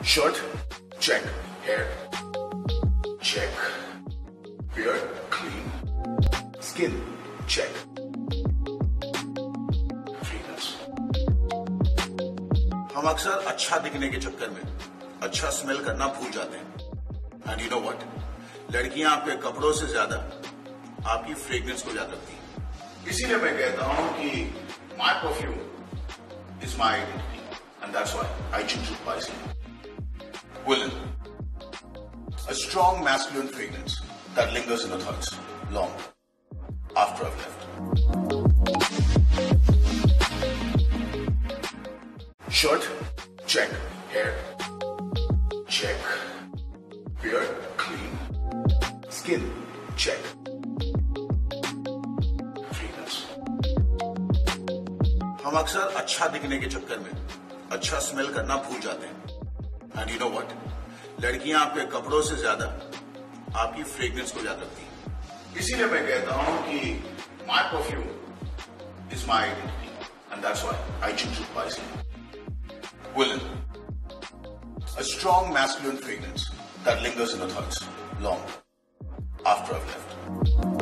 Shirt, check. Hair, check. Beard, clean. Skin, check. Freeness. हम अक्सर अच्छा दिखने के चक्कर में अच्छा स्मेल करना भूल जाते हैं। एंड यू नो व्हाट, लड़कियां आपके कपड़ों से ज्यादा आपकी फ्रेग्रेंस को याद रखती हैं। इसीलिए मैं कहता हूं कि my perfume is my identity and that's why I choose it wisely. Woolen, a strong masculine fragrance that lingers in the thoughts long after I've left. Shirt, check. Hair, check. Beard, clean. Skin, check. Freeness. हम अक्सर अच्छा दिखने के चक्कर में अच्छा smell करना भूल जाते हैं। एंड यू नो व्हाट, लड़कियां आपके कपड़ों से ज्यादा आपकी फ्रेग्रेंस को याद रखती हैं। इसीलिए मैं कहता हूं कि my perfume is my identity and that's why I choose it wisely. Woolen, a strong masculine fragrance that lingers in the thoughts long after I've left.